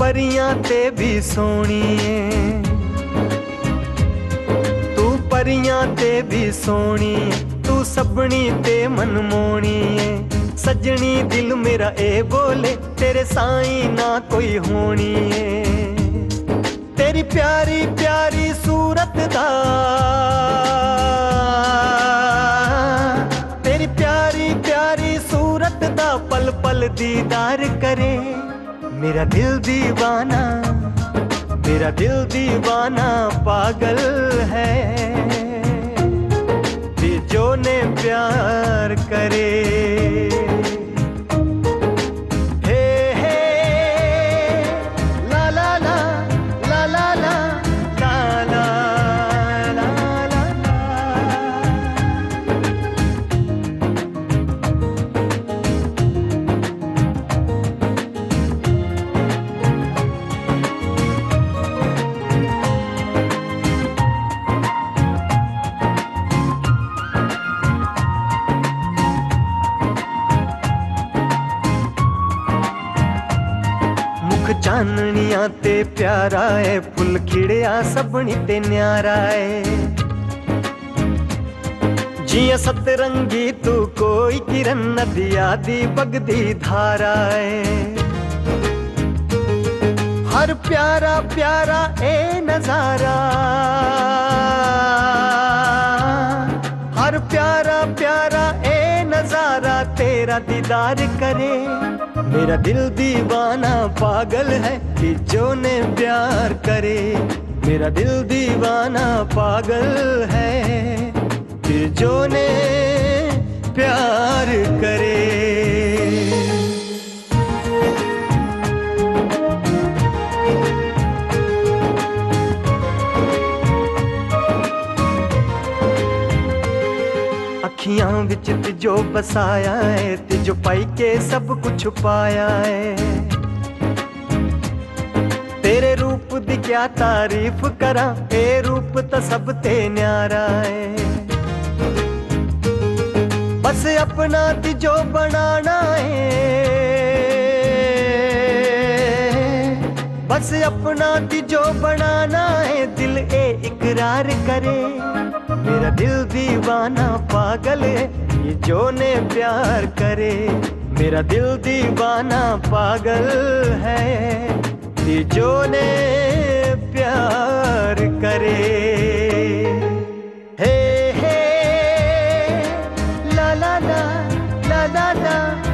परियां ते भी सोनी है, तू परियां ते भी सोनी है, तू सबनी ते मनमोनी है। सजनी दिल मेरा ए बोले तेरे साई ना कोई होनी है। तेरी प्यारी प्यारी सूरत दा, तेरी प्यारी प्यारी सूरत दा पल पल दीदार करे। मेरा दिल दीवाना, मेरा दिल दीवाना पागल है, जो ने प्यार करे। चाननिया ते प्यारा है, फुल खिड़िया सबनी ते न्यारा है। जिया सतरंगी तू कोई किरण नदिया दी बगदी धारा है। हर प्यारा प्यारा ए नजारा, हर प्यारा प्यारा ए नजारा तेरा दीदार करे। मेरा दिल दीवाना पागल है कि जो ने प्यार करे। मेरा दिल दीवाना पागल है कि जो ने प्यार करे। अखियां विच तिजो बसाया है, तिजो पाई के सब कुछ पाया है। तेरे रूप दी क्या तारीफ करा, ए रूप तो सब ते न्यारा है। बस अपना तिजो बनाना है, बस अपना तिजो बनाना है, दिल ए इकरार करे। मेरा दिल दीवाना पागल है ये जो ने प्यार करे। मेरा दिल दीवाना पागल है ये जो ने प्यार करे। हे हे ला ला ला ला ला ला